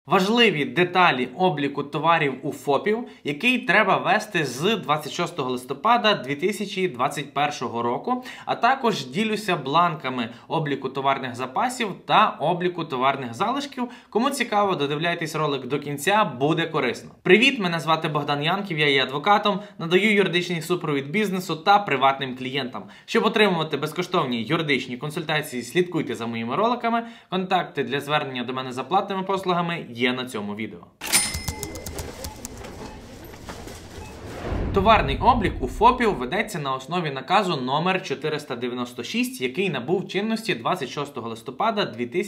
Важливі деталі обліку товарів у ФОПів, який треба вести з 26 листопада 2021 року, а також ділюся бланками обліку товарних запасів та обліку товарних залишків. Кому цікаво, додивляйтесь ролик до кінця, буде корисно. Привіт, мене звати Богдан Янків, я є адвокатом, надаю юридичний супровід бізнесу та приватним клієнтам. Щоб отримувати безкоштовні юридичні консультації, слідкуйте за моїми роликами. Контакти для звернення до мене за платними послугами є на цьому відео. Товарний облік у ФОПів ведеться на основі наказу номер 496, який набув чинності 26 листопада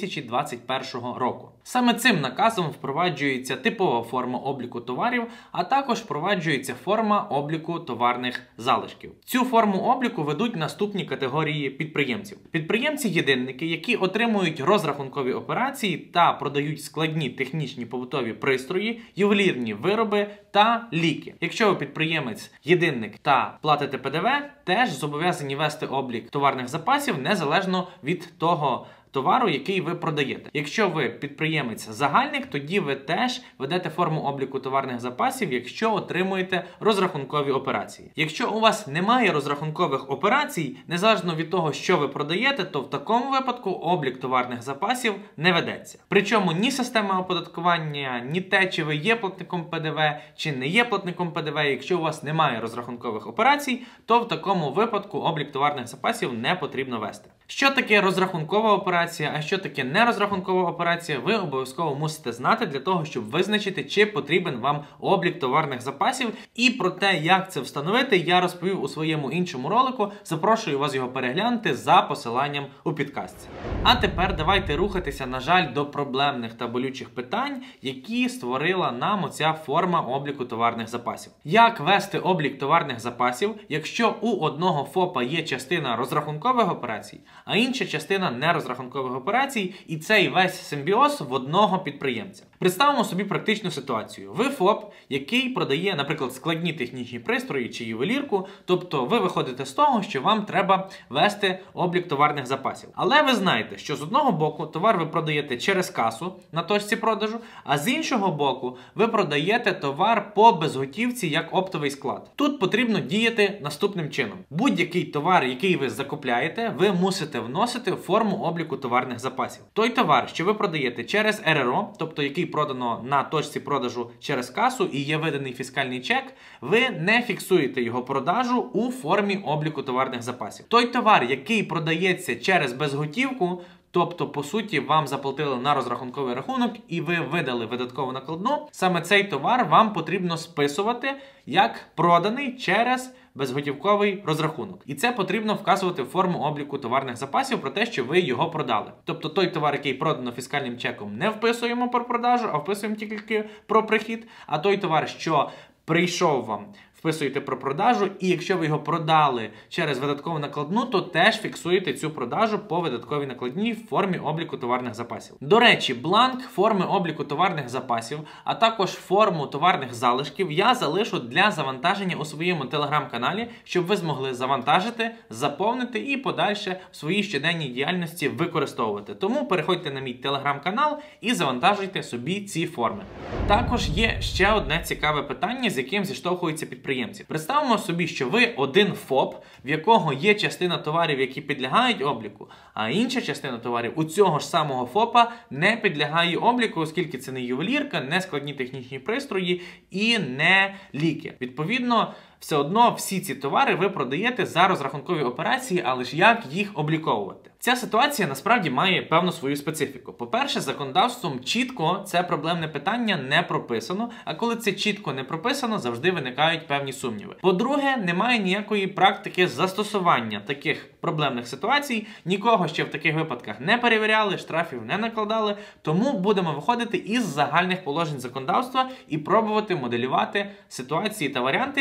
2021 року. Саме цим наказом впроваджується типова форма обліку товарів, а також впроваджується форма обліку товарних залишків. Цю форму обліку ведуть наступні категорії підприємців. Підприємці-єдинники, які отримують розрахункові операції та продають складні технічні побутові пристрої, ювелірні вироби та ліки. Якщо ви підприємець-єдинник та платите ПДВ, теж зобов'язані вести облік товарних запасів незалежно від того товару, який ви продаєте. Якщо ви підприємець-загальник, тоді ви теж ведете форму обліку товарних запасів, якщо отримуєте розрахункові операції. Якщо у вас немає розрахункових операцій, незалежно від того, що ви продаєте, то в такому випадку облік товарних запасів не ведеться. Причому ні система оподаткування, ні те, чи ви є платником ПДВ, чи не є платником ПДВ, якщо у вас немає розрахункових операцій, то в такому випадку облік товарних запасів не потрібно вести. Що таке розрахункова операція, а що таке нерозрахункова операція, ви обов'язково мусите знати для того, щоб визначити, чи потрібен вам облік товарних запасів. І про те, як це встановити, я розповів у своєму іншому ролику. Запрошую вас його переглянути за посиланням у підкастці. А тепер давайте рухатися, на жаль, до проблемних та болючих питань, які створила нам оця форма обліку товарних запасів. Як вести облік товарних запасів, якщо у одного ФОПа є частина розрахункових операцій, а інша частина нерозрахункових операцій, і цей весь симбіоз в одного підприємця. Представимо собі практичну ситуацію. Ви ФОП, який продає, наприклад, складні технічні пристрої чи ювелірку, тобто ви виходите з того, що вам треба вести облік товарних запасів. Але ви знаєте, що з одного боку товар ви продаєте через касу на точці продажу, а з іншого боку ви продаєте товар по безготівці як оптовий склад. Тут потрібно діяти наступним чином. Будь-який товар, який ви закупляєте, ви мусите вносити в форму обліку товарних запасів. Той товар, що ви продаєте через РРО, тобто який продано на точці продажу через касу і є виданий фіскальний чек, ви не фіксуєте його продажу у формі обліку товарних запасів. Той товар, який продається через безготівку, тобто, по суті, вам заплатили на розрахунковий рахунок і ви видали видаткову накладну, саме цей товар вам потрібно списувати як проданий через безготівковий розрахунок. І це потрібно вказувати в форму обліку товарних запасів про те, що ви його продали. Тобто той товар, який продано фіскальним чеком, не вписуємо про продажу, а вписуємо тільки про прихід. А той товар, що прийшов вам, вписуєте про продажу, і якщо ви його продали через видаткову накладну, то теж фіксуєте цю продажу по видатковій накладній в формі обліку товарних запасів. До речі, бланк форми обліку товарних запасів, а також форму товарних залишків я залишу для завантаження у своєму телеграм-каналі, щоб ви змогли завантажити, заповнити і подальше в своїй щоденній діяльності використовувати. Тому переходьте на мій телеграм-канал і завантажуйте собі ці форми. Також є ще одне цікаве питання, з яким зіштовхуються підприємці. Представимо собі, що ви один ФОП, в якого є частина товарів, які підлягають обліку, а інша частина товарів у цього ж самого ФОПа не підлягає обліку, оскільки це не ювелірка, не складні технічні пристрої і не ліки. Відповідно, все одно всі ці товари ви продаєте за розрахункові операції, але ж як їх обліковувати? Ця ситуація насправді має певну свою специфіку. По-перше, законодавством чітко це проблемне питання не прописано, а коли це чітко не прописано, завжди виникають певні сумніви. По-друге, немає ніякої практики застосування таких проблемних ситуацій, нікого ще в таких випадках не перевіряли, штрафів не накладали, тому будемо виходити із загальних положень законодавства і пробувати моделювати ситуації та варіанти, а їх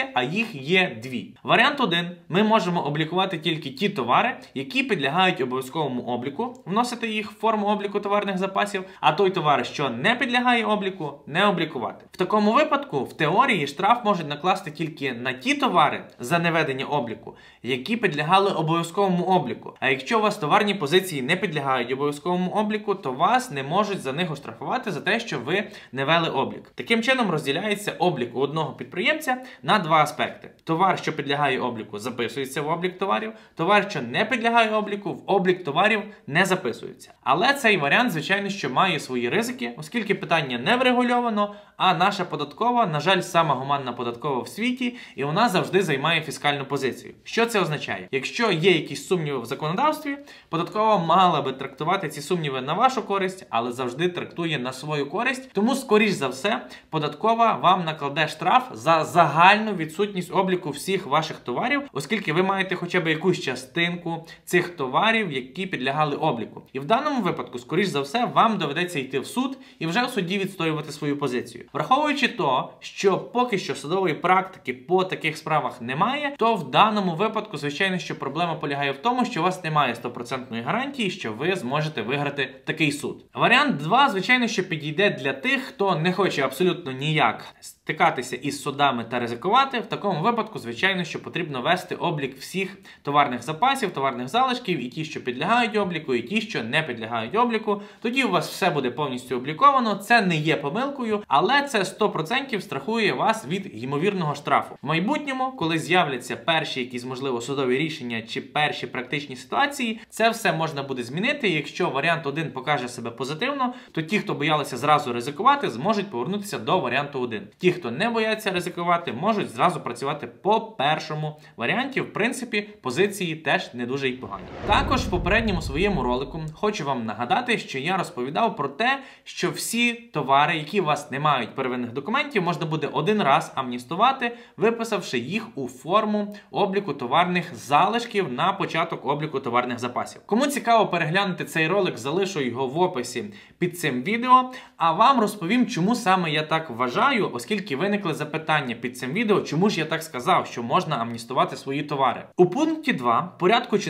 їх є дві. Варіант 1. Ми можемо облікувати тільки ті товари, які підлягають обов'язковому обліку, вносити їх в форму обліку товарних запасів, а той товар, що не підлягає обліку, не облікувати. В такому випадку, в теорії, штраф можуть накласти тільки на ті товари за неведення обліку, які підлягали обов'язковому обліку. А якщо у вас товарні позиції не підлягають обов'язковому обліку, то вас не можуть за них оштрафувати за те, що ви не вели облік. Таким чином розділяється облік у одного підприємця на два аспекти. Товар, що підлягає обліку, записується в облік товарів, товар, що не підлягає обліку, в облік товарів не записується. Але цей варіант, звичайно, що має свої ризики, оскільки питання не врегульовано, а наша податкова, на жаль, сама гуманна податкова в світі, і вона завжди займає фіскальну позицію. Що це означає? Якщо є якісь сумніви в законодавстві, податкова мала би трактувати ці сумніви на вашу користь, але завжди трактує на свою користь. Тому, скоріш за все, податкова вам накладе штраф за загальну відсутність обліку всіх ваших товарів, оскільки ви маєте хоча б якусь частинку цих товарів, які підлягали обліку. І в даному випадку, скоріш за все, вам доведеться йти в суд і вже в суді відстоювати свою позицію. Враховуючи то, що поки що судової практики по таких справах немає, то в даному випадку, звичайно, що проблема полягає в тому, що у вас немає 100% гарантії, що ви зможете виграти такий суд. Варіант 2, звичайно, що підійде для тих, хто не хоче абсолютно ніяк стикатися із судами та ризикувати. В такому випадку, звичайно, що потрібно вести облік всіх товарних запасів, товарних залишків, і ті, що підлягають обліку, і ті, що не підлягають обліку. Тоді у вас все буде повністю обліковано, це не є помилкою, але це 100% страхує вас від ймовірного штрафу. В майбутньому, коли з'являться перші якісь, можливо, судові рішення чи перші практичні ситуації, це все можна буде змінити. Якщо варіант 1 покаже себе позитивно, то ті, хто боялися зразу ризикувати, зможуть повернутися до варіанту 1. Ті, хто не бояться ризикувати, можуть зразу працювати по першому варіанті. В принципі, позиції теж не дуже й погані. Також в попередньому своєму ролику хочу вам нагадати, що я розповідав про те, що всі товари, які у вас не мають первинних документів, можна буде один раз амністувати, виписавши їх у форму обліку товарних залишків на початок обліку товарних запасів. Кому цікаво переглянути цей ролик, залишу його в описі під цим відео, а вам розповім, чому саме я так вважаю, оскільки виникли запитання під цим відео, чому ж я так сказав, що можна амністувати свої товари. У пункті 2 порядку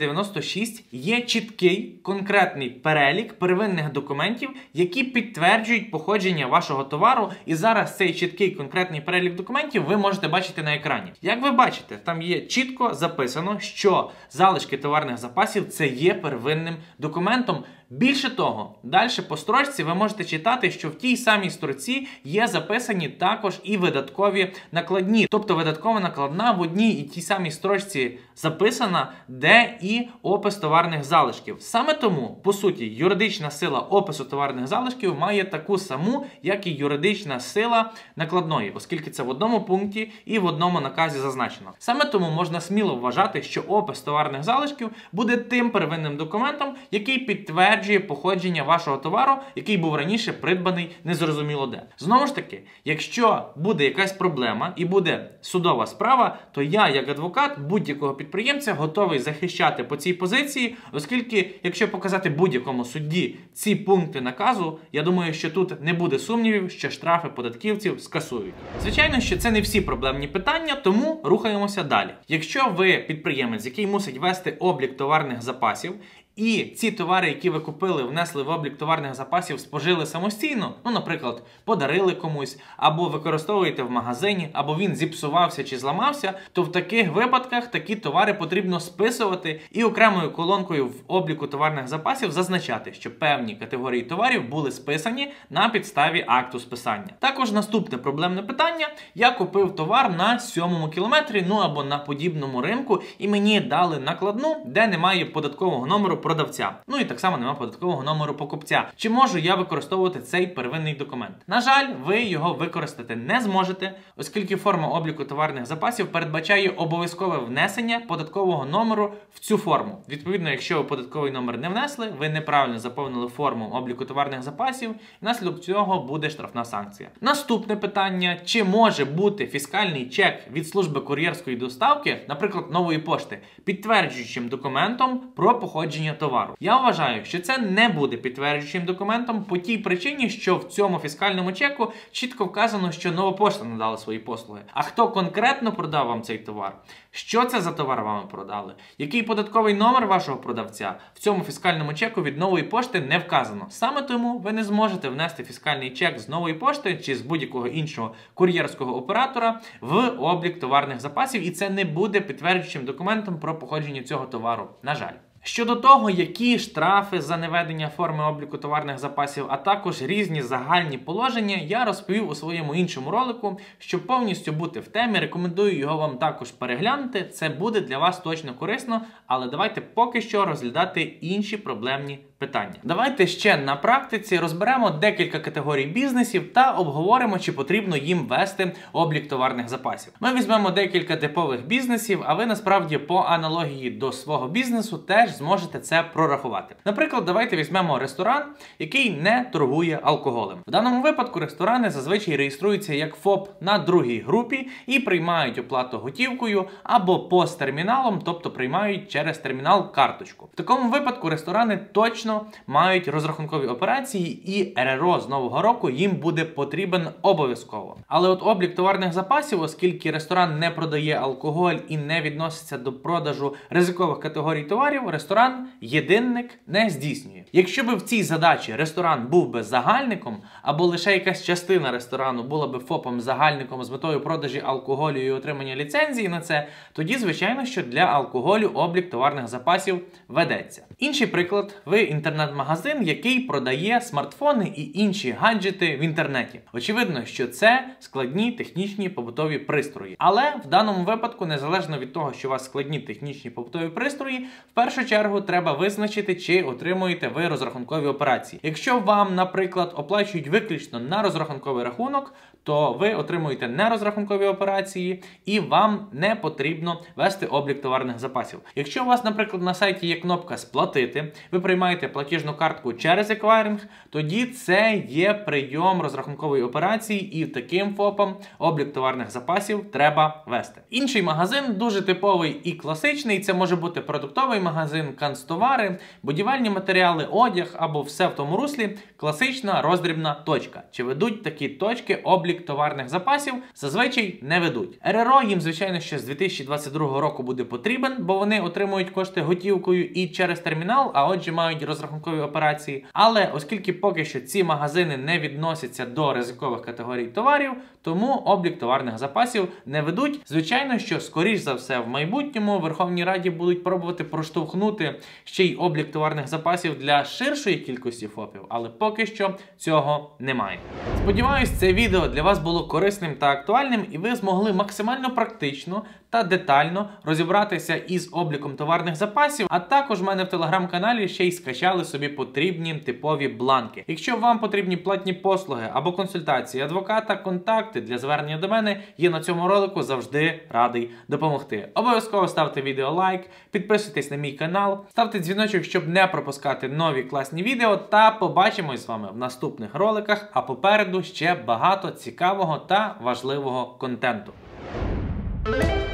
496 є чіткий, конкретний перелік первинних документів, які підтверджують походження вашого товару, і зараз цей чіткий, конкретний перелік документів ви можете бачити на екрані. Як ви бачите, там є чітко записано, що залишки товарних запасів – це є первинним документом. Більше того, далі по строчці ви можете читати, що в тій самій строці є записані також і видаткові накладні. Тобто видаткова накладна в одній і тій самій строчці записана, де і опис товарних залишків. Саме тому, по суті, юридична сила опису товарних залишків має таку саму, як і юридична сила накладної, оскільки це в одному пункті і в одному наказі зазначено. Саме тому можна сміло вважати, що опис товарних залишків буде тим первинним документом, який підтверджує походження вашого товару, який був раніше придбаний незрозуміло де. Знову ж таки, якщо буде якась проблема і буде судова справа, то я, як адвокат будь-якого підприємця, готовий захищати по цій позиції, оскільки, якщо показати будь-якому судді ці пункти наказу, я думаю, що тут не буде сумнівів, що штрафи податківців скасують. Звичайно, що це не всі проблемні питання, тому рухаємося далі. Якщо ви підприємець, який мусить вести облік товарних запасів, і ці товари, які ви купили, внесли в облік товарних запасів, спожили самостійно, наприклад, подарили комусь, або використовуєте в магазині, або він зіпсувався чи зламався, то в таких випадках такі товари потрібно списувати і окремою колонкою в обліку товарних запасів зазначати, що певні категорії товарів були списані на підставі акту списання. Також наступне проблемне питання. Я купив товар на 7-му кілометрі, або на подібному ринку, і мені дали накладну, де немає податкового номеру продавця. І так само немає податкового номеру покупця. Чи можу я використовувати цей первинний документ? На жаль, ви його використати не зможете, оскільки форма обліку товарних запасів передбачає обов'язкове внесення податкового номеру в цю форму. Відповідно, якщо ви податковий номер не внесли, ви неправильно заповнили форму обліку товарних запасів, внаслідок цього буде штрафна санкція. Наступне питання. Чи може бути фіскальний чек від служби кур'єрської доставки, наприклад, Нової пошти, підтверджуючим документом про походження походження товару. Я вважаю, що це не буде підтверджуючим документом по тій причині, що в цьому фіскальному чеку чітко вказано, що Нова Пошта надала свої послуги. А хто конкретно продав вам цей товар? Що це за товар вам продали? Який податковий номер вашого продавця? В цьому фіскальному чеку від Нової Пошти не вказано. Саме тому ви не зможете внести фіскальний чек з Нової Пошти чи з будь-якого іншого кур'єрського оператора в облік товарних запасів, і це не буде підтверджуючим документом про походження цього товару. На жаль. Щодо того, які штрафи за неведення форми обліку товарних запасів, а також різні загальні положення, я розповів у своєму іншому ролику. Щоб повністю бути в темі, рекомендую його вам також переглянути. Це буде для вас точно корисно, але давайте поки що розглядати інші проблемні питання. Давайте ще на практиці розберемо декілька категорій бізнесів та обговоримо, чи потрібно їм вести облік товарних запасів. Ми візьмемо декілька типових бізнесів, а ви насправді по аналогії до свого бізнесу теж зможете це прорахувати. Наприклад, давайте візьмемо ресторан, який не торгує алкоголем. В даному випадку ресторани зазвичай реєструються як ФОП на другій групі і приймають оплату готівкою або POS-терміналом, тобто приймають через термінал карточку. В такому випадку ресторани точно мають розрахункові операції, і РРО з нового року їм буде потрібен обов'язково. Але от облік товарних запасів, оскільки ресторан не продає алкоголь і не відноситься до продажу ризикових категорій товарів, ресторан єдинник не здійснює. Якщо би в цій задачі ресторан був би загальником, або лише якась частина ресторану була би ФОПом-загальником з метою продажі алкоголю і отримання ліцензії на це, тоді, звичайно, що для алкоголю облік товарних запасів ведеться. Інший приклад. Ви інтернет-магазин, який продає смартфони і інші гаджети в інтернеті. Очевидно, що це складні технічні побутові пристрої. Але в даному випадку, незалежно від того, що у вас складні технічні побутові пристрої, в першу чергу треба визначити, чи отримуєте ви розрахункові операції. Якщо вам, наприклад, оплачують виключно на розрахунковий рахунок, то ви отримуєте нерозрахункові операції і вам не потрібно вести облік товарних запасів. Якщо у вас, наприклад, на сайті є кнопка «Сплатити», ви приймаєте платіжну картку через еквайринг, тоді це є прийом розрахункової операції, і таким ФОПом облік товарних запасів треба вести. Інший магазин, дуже типовий і класичний, це може бути продуктовий магазин, канцтовари, будівельні матеріали, одяг або все в тому руслі, класична роздрібна точка. Чи ведуть такі точки облік товарних запасів? Зазвичай не ведуть. РРО їм, звичайно, ще з 2022 року буде потрібен, бо вони отримують кошти готівкою і через термінал, а отже мають розрахункові операції. Але оскільки поки що ці магазини не відносяться до ризикових категорій товарів, тому облік товарних запасів не ведуть. Звичайно, що скоріш за все в майбутньому в Верховній Раді будуть пробувати проштовхнути ще й облік товарних запасів для ширшої кількості ФОПів, але поки що цього немає. Сподіваюсь, це відео для вас було корисним та актуальним, і ви змогли максимально практично та детально розібратися із обліком товарних запасів, а також в мене в телеграм-каналі ще й скачали собі потрібні типові бланки. Якщо вам потрібні платні послуги або консультації адвоката, контакти для звернення до мене є на цьому ролику, завжди радий допомогти. Обов'язково ставте відео лайк, підписуйтесь на мій канал, ставте дзвіночок, щоб не пропускати нові класні відео, та побачимось з вами в наступних роликах, а попереду ще багато цікавого та важливого контенту.